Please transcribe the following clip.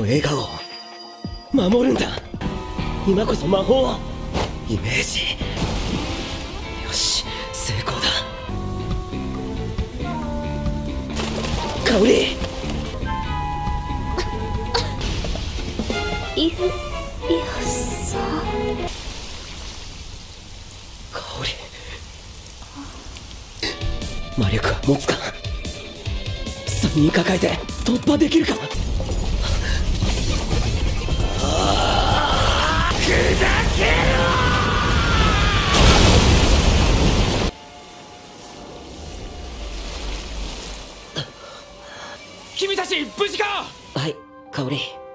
笑顔を守るんだ。今こそ魔法をイメージ。よし、成功だ。香織、 いやさ香織、魔力は持つか。3人抱えて突破できるか。砕けろ。 君たち無事か。 はい、香織。